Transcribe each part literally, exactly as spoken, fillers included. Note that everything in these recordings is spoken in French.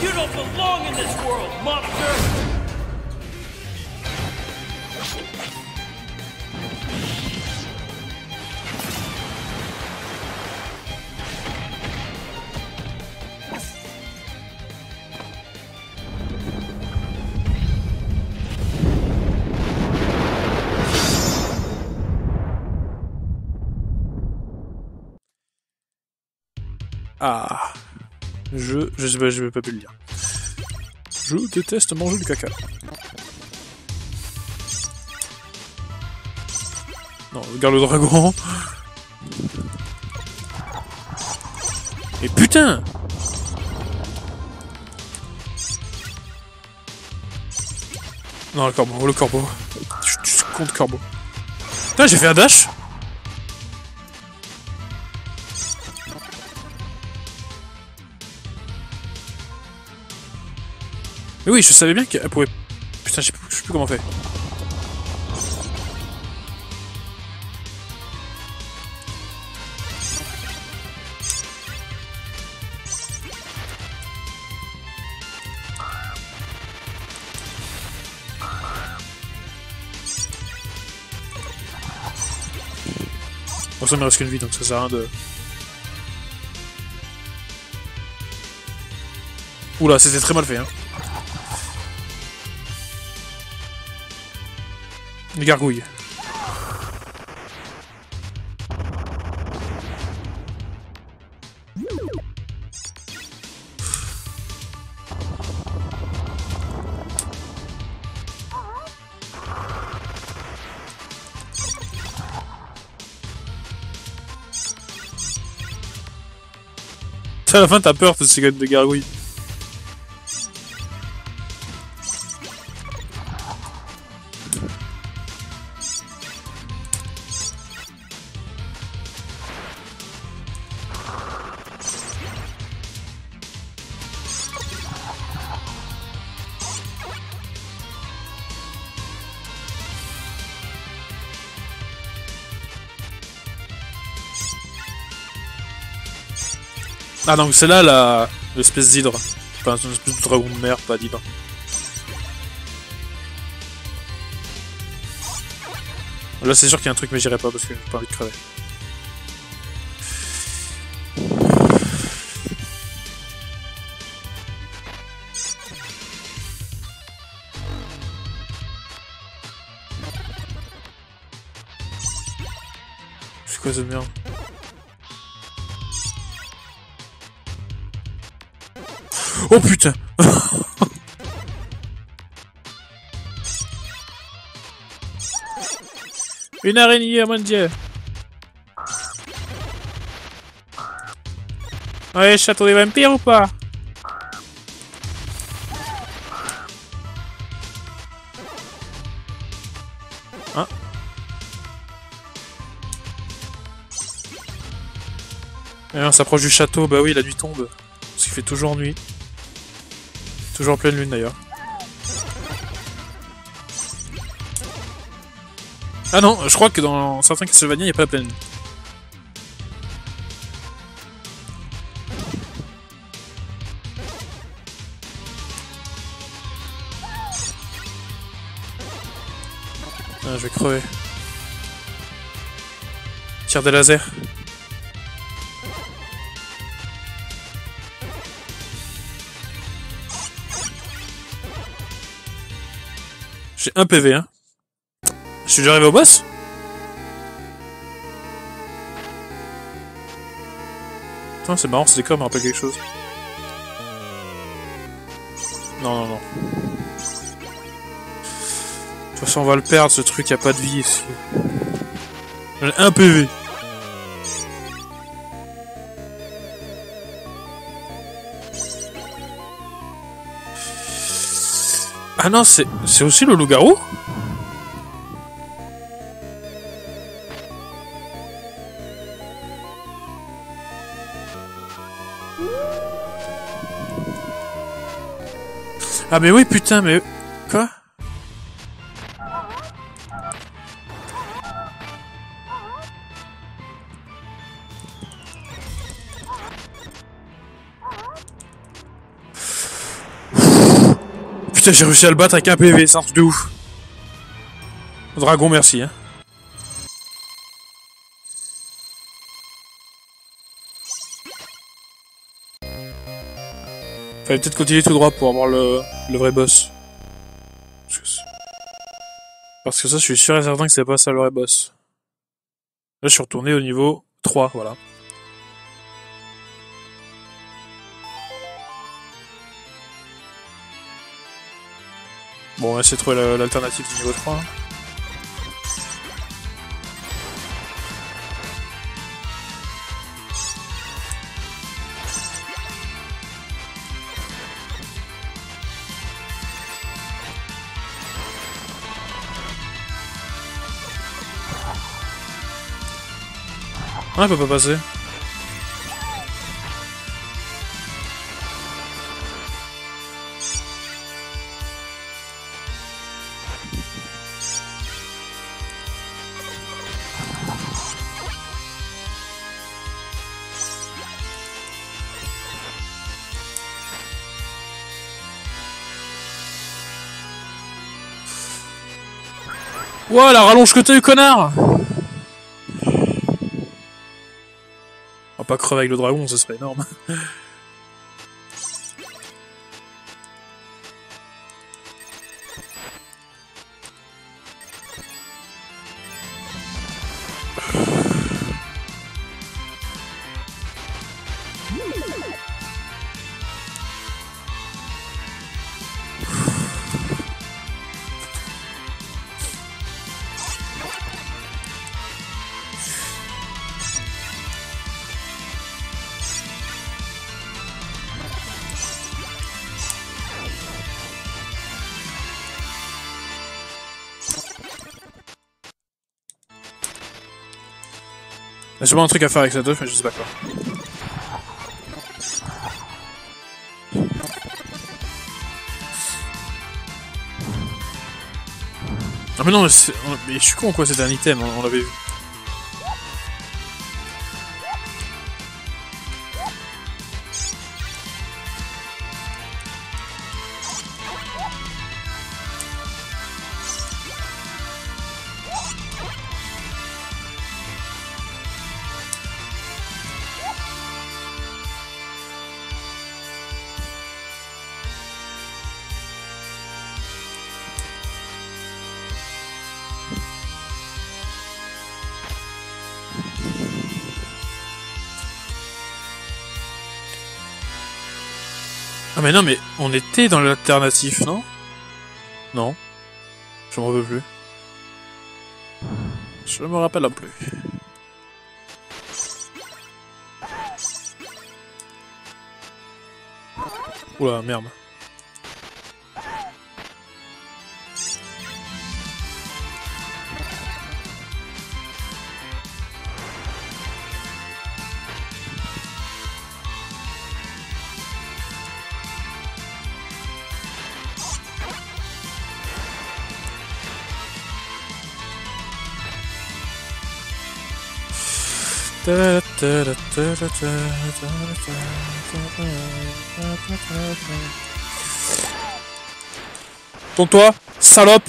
You don't belong in this world, monster! Ah, je, je sais pas, je vais pas pu le dire. Je déteste manger du caca. Non, regarde le dragon. Et putain! Non, le corbeau, le corbeau. Je, je suis contre corbeau. Putain, j'ai fait un dash! Mais oui, je savais bien qu'elle pouvait... Putain, je sais plus, je sais plus comment on fait. Bon, ça me reste qu'une vie, donc ça sert à rien de... Oula, c'était très mal fait, hein. Les gargouilles. À la fin, t'as peur de ces gars de gargouilles. Ah donc c'est là la l'espèce d'hydre. Enfin c'est une espèce de dragon de mer, pas d'hydre. Là c'est sûr qu'il y a un truc mais j'irai pas parce que j'ai pas envie de crever. C'est quoi cette merde? Oh putain. Une araignée, mon dieu. Ouais, château des vampires ou pas? Hein? Et on s'approche du château, bah oui, la nuit tombe. Parce qu'il fait toujours nuit. Toujours en pleine lune d'ailleurs. Ah non, je crois que dans certains Castlevania, il n'y a pas la pleine lune. Ah, je vais crever. Tire des lasers. J'ai un P V, hein. Je suis déjà arrivé au boss? Putain, c'est marrant, ce décor me rappelle quelque chose. Non, non, non. De toute façon, on va le perdre, ce truc, y a pas de vie ici. J'ai un P V. Ah non, c'est c'est aussi le loup-garou? Ah mais oui, putain, mais... Quoi? Putain, j'ai réussi à le battre avec un P V, c'est un truc de ouf. Dragon, merci. Hein. Fallait peut-être continuer tout droit pour avoir le, le vrai boss. Parce que ça, je suis sûr et certain que c'est pas ça le vrai boss. Là, je suis retourné au niveau trois, voilà. Bon, on va essayer de trouver l'alternative du niveau trois. Ah, elle peut pas passer. Ouah, la rallonge que t'as eu, connard! On va pas crever avec le dragon, ce serait énorme. Il y a sûrement un truc à faire avec cette œuf, mais je sais pas quoi. Ah mais non, mais, mais je suis con quoi, c'était un item, on, on l'avait vu. Ah mais non, mais on était dans l'alternatif, non? Non. Je m'en veux plus. Je me rappelle plus. Oula, merde. Tourne-toi, salope!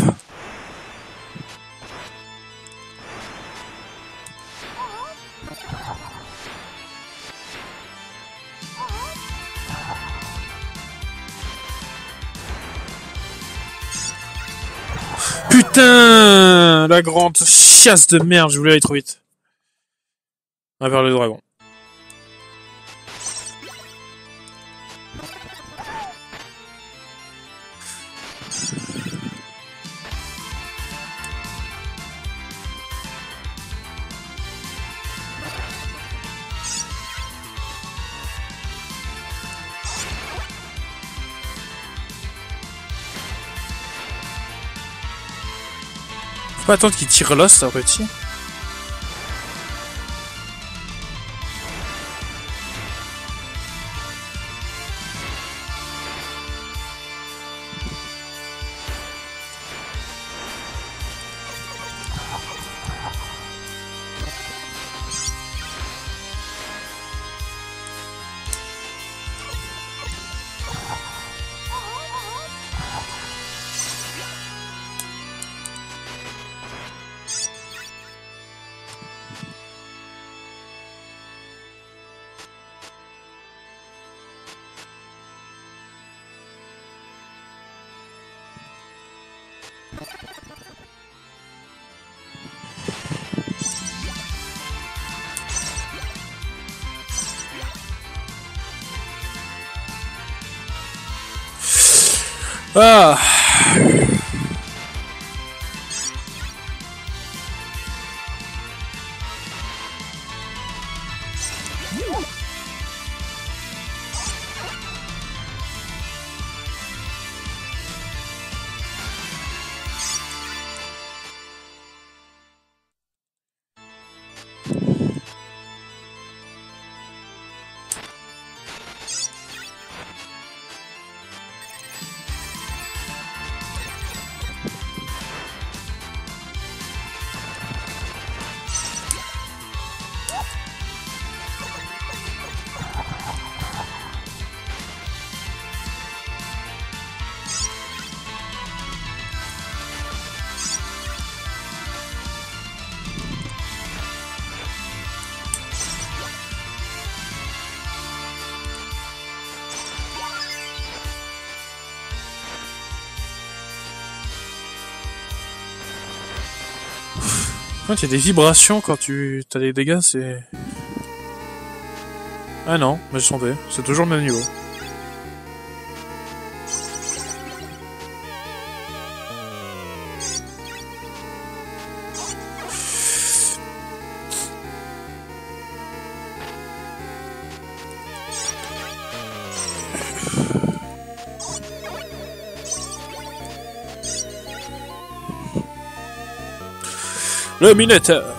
Putain! La grande chiasse de merde, je voulais aller trop vite. On va vers le dragon. Faut pas attendre qu'il tire l'os, ça petit. Ah. Quand il y a des vibrations quand tu as des dégâts, c'est... Ah non, mais je sentais, c'est toujours le même niveau. Le Minotaur.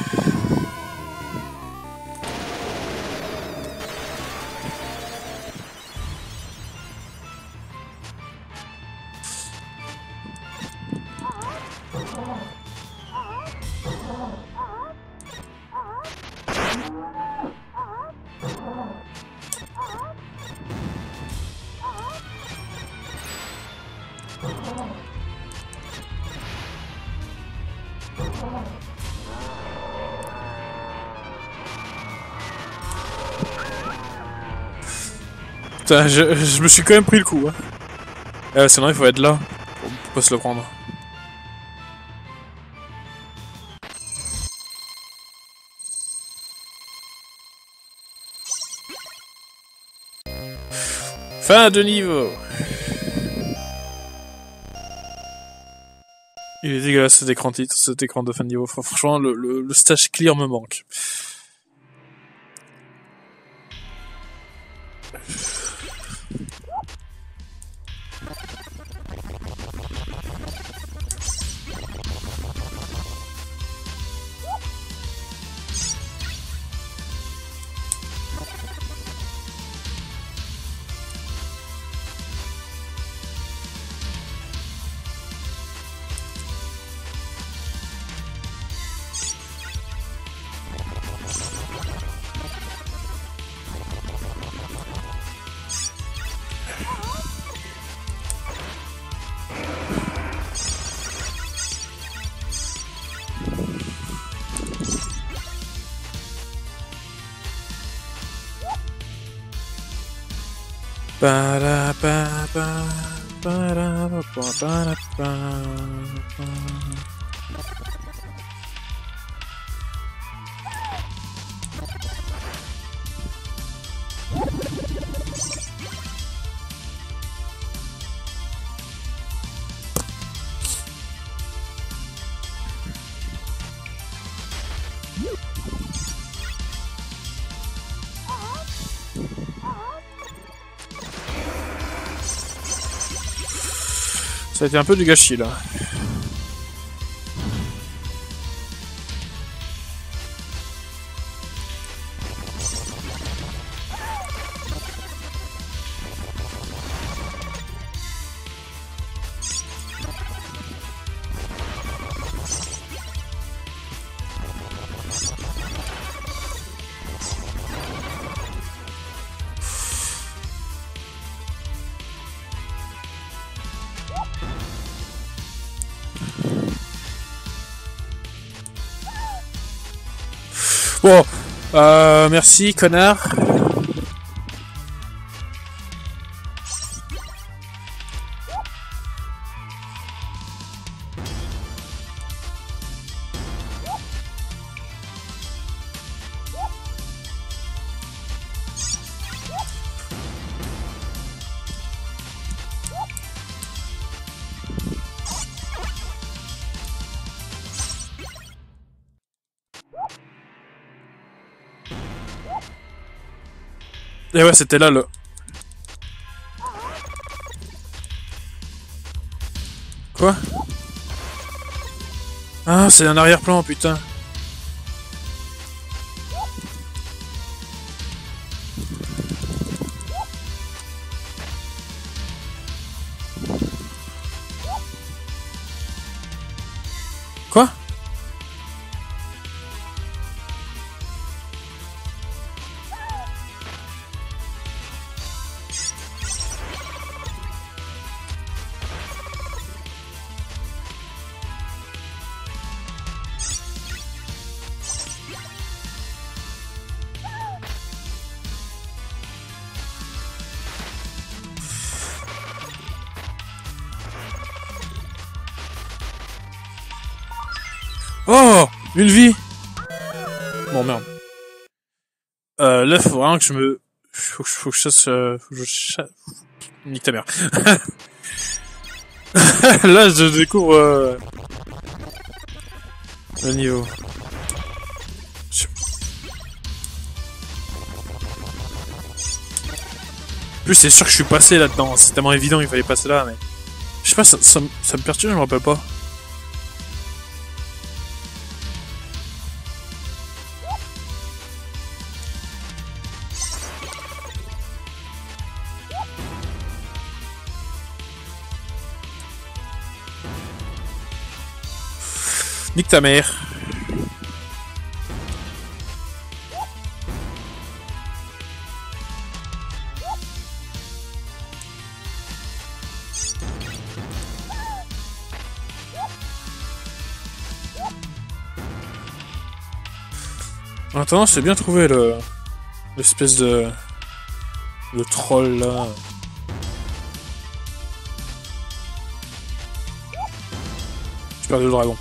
Putain, je, je me suis quand même pris le coup. Hein. Euh, sinon, il faut être là pour, pour pas se le prendre. Fin de niveau. Il est dégueulasse cet écran titre, cet écran de fin de niveau. Franchement, le, le, le stage clear me manque. Ba ba ba ba ba ba ba. Ça a été un peu du gâchis là. Bon, euh, merci, connard. Et ouais, c'était là le... Quoi? Ah, c'est un arrière-plan, putain. Quoi? Oh! Une vie! Bon, merde. Euh, là, faut vraiment que je me... Faut que je, faut que je chasse... Euh, faut que je chasse... Nique ta mère. Là, je découvre... Euh, le niveau. Je... En plus, c'est sûr que je suis passé là-dedans. C'est tellement évident qu'il fallait passer là, mais... Je sais pas, ça, ça, ça me perturbe, je me rappelle pas. Nique ta mère. En attendant, c'est bien trouvé le... l'espèce de... de troll là. J'ai perdu le dragon.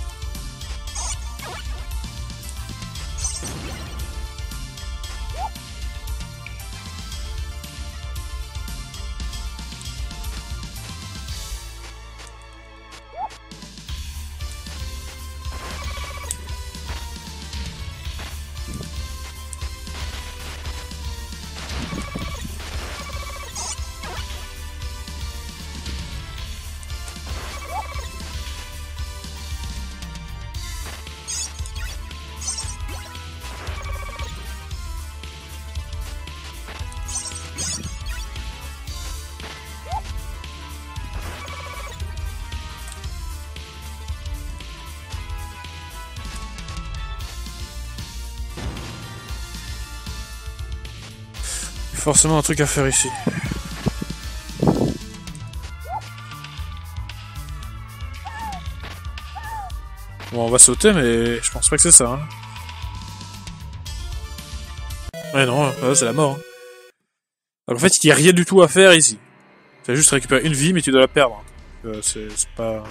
Forcément un truc à faire ici. Bon, on va sauter, mais je pense pas que c'est ça. Hein. Ouais, non, là, c'est la mort. Hein. Donc, en fait, il n'y a rien du tout à faire ici. Tu as juste récupérer une vie, mais tu dois la perdre. Euh, c'est pas...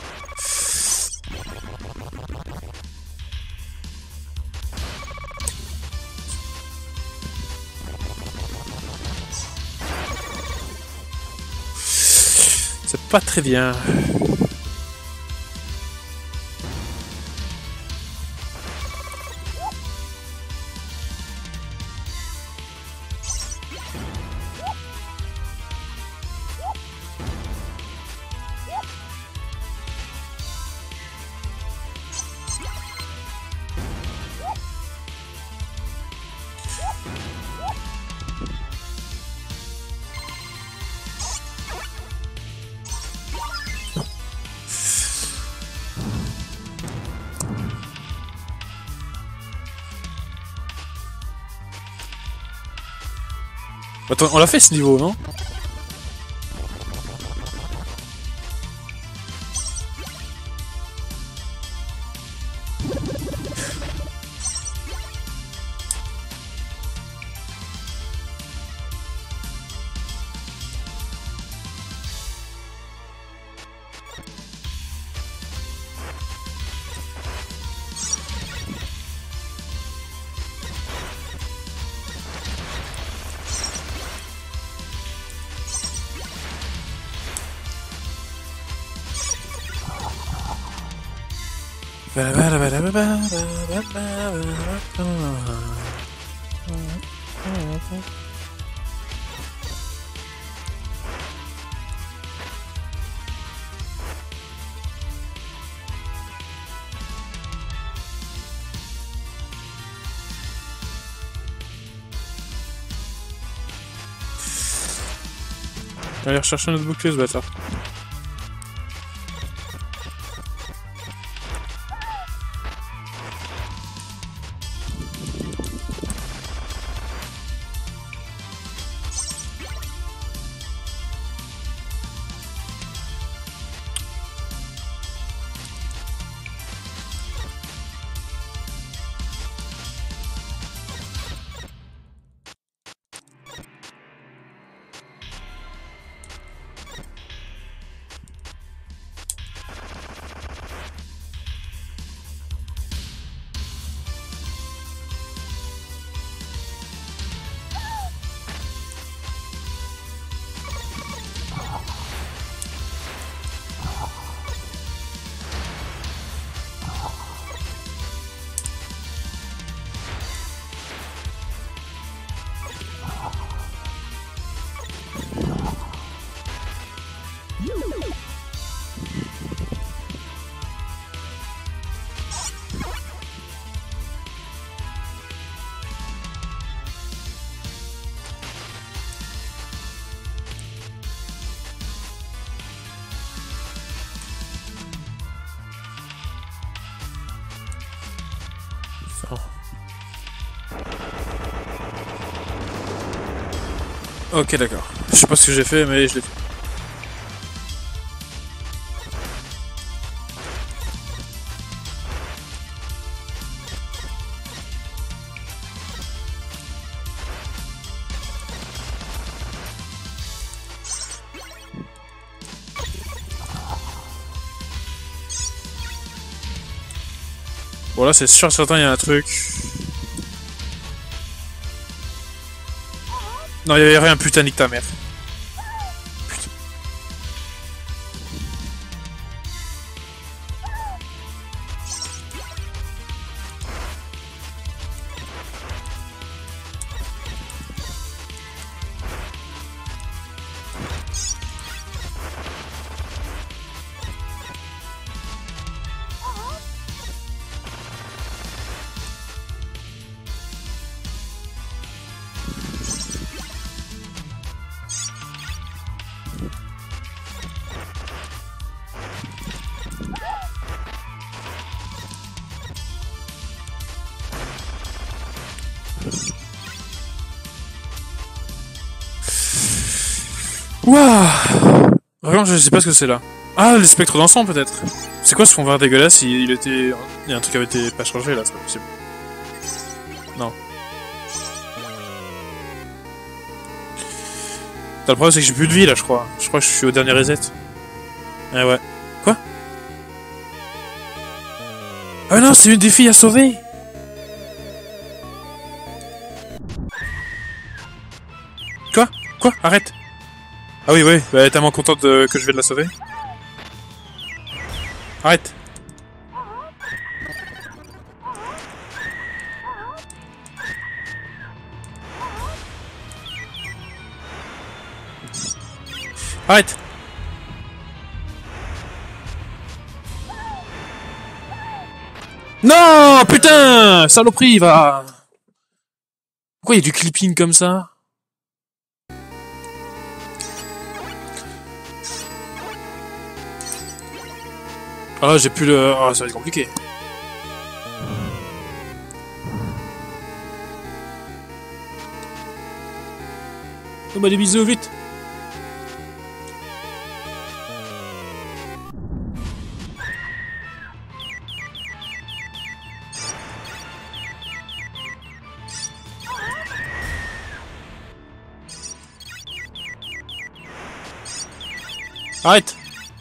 C'est pas très bien. Attends, on l'a fait ce niveau, non? On va aller rechercher un autre bouclier, ce bâtard. Ok, d'accord. Je sais pas ce que j'ai fait, mais je l'ai fait. Bon là c'est sûr certain il y a un truc. Non, il y avait rien, putain, nique ta mère. Putain. Waouh! Vraiment, je sais pas ce que c'est là. Ah, les spectres d'encens peut-être. C'est quoi ce fond vert dégueulasse? il, il était... Il y a un truc qui avait été pas changé là, c'est pas possible. Non. T'as le problème c'est que j'ai plus de vie là, je crois. Je crois que je suis au dernier reset. Ah ouais. Quoi? Ah non, c'est une des filles à sauver! Quoi? Quoi? Arrête! Ah oui, oui, bah, elle est tellement contente euh, que je vais de la sauver. Arrête! Arrête! Non! Putain! Saloperie, va! Pourquoi il y a du clipping comme ça? Ah, j'ai plus le... Ah, ça va être compliqué. Fais-moi des bisous, vite! Arrête!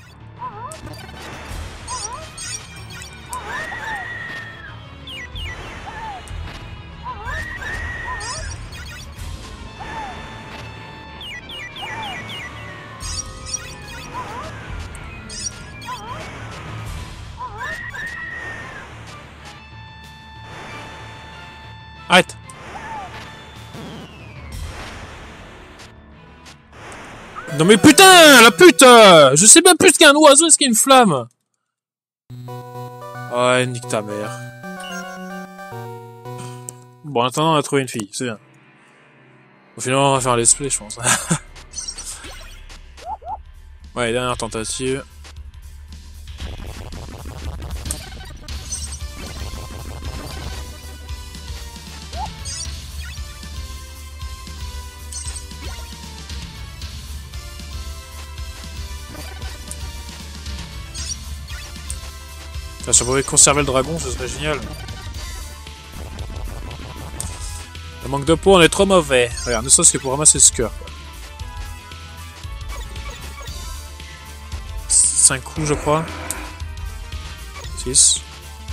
Arrête! Non mais putain, la pute! Je sais même plus ce qu'est un oiseau, ce qu'est une flamme! Ouais, nique ta mère. Bon, en attendant, on a trouvé une fille, c'est bien. Au final, on va faire un let's play, je pense. Ouais, dernière tentative. Enfin, si on pouvait conserver le dragon, ce serait génial. Le manque de peau, on est trop mauvais. Regarde, ne serait-ce que pour ramasser ce cœur. cinq coups, je crois. six.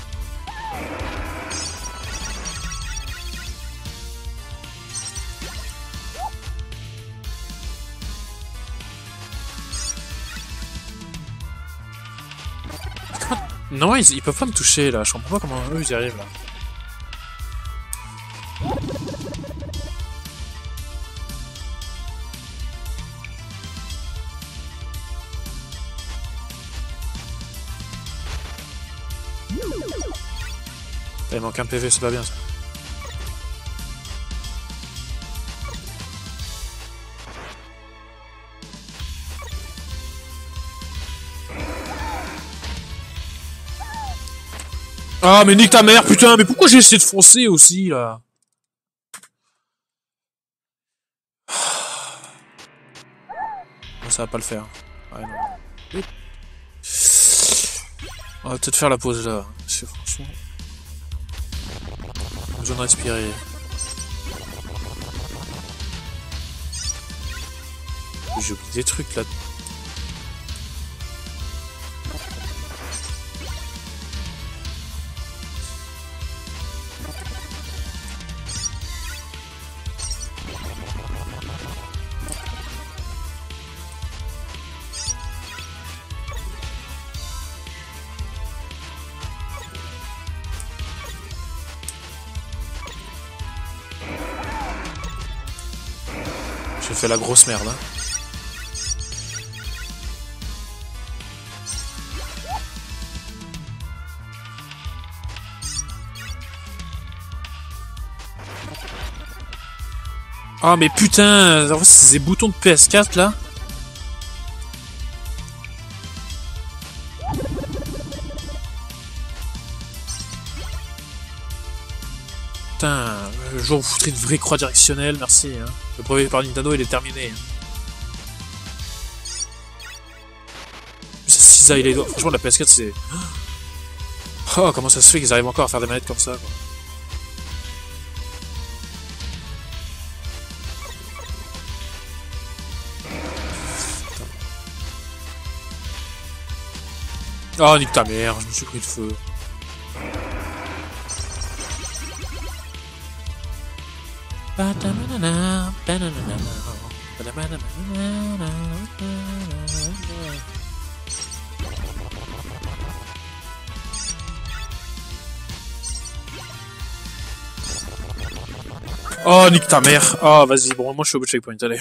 Non, ils, ils peuvent pas me toucher là. Je comprends pas comment eux ils y arrivent là. Il manque un P V, c'est pas bien ça. Ah mais nique ta mère putain, mais pourquoi j'ai essayé de foncer aussi là? Non, ça va pas le faire. Ouais, non. On va peut-être faire la pause là. C'est franchement... besoin de respirer. J'ai oublié des trucs là. J'ai fait la grosse merde. Hein. Ah mais putain, ces boutons de P S quatre là. Putain, le jour où vous foutrez une vraie croix directionnelle, merci. Hein. Le brevet par Nintendo il est terminé. Hein. Ça cisaille les doigts. Franchement la P S quatre c'est... Oh comment ça se fait qu'ils arrivent encore à faire des manettes comme ça quoi. Oh nique ta mère, je me suis pris de feu. Oh nique ta mère. Oh vas-y, bon moi je suis au bout de checkpoint, allez.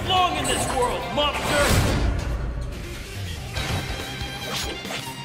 belong in this world, monster!